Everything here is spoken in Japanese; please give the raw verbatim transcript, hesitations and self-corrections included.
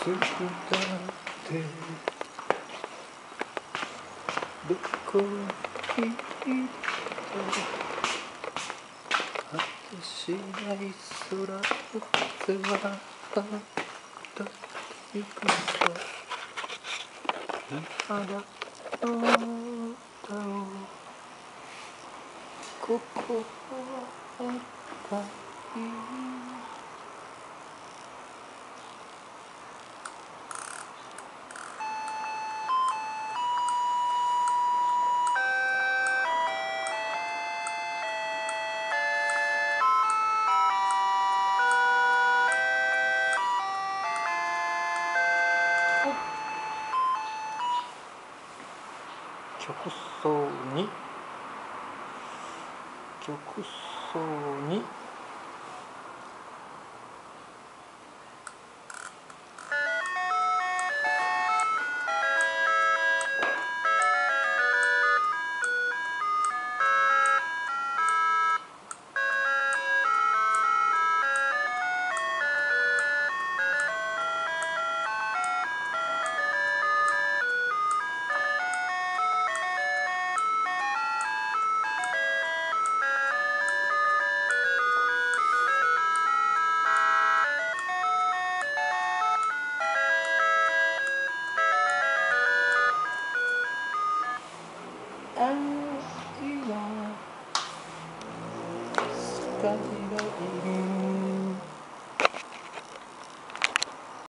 つだってどこにいた果てしない空風はただ行くさあなたの歌をここは赤い曲奏に曲奏にあ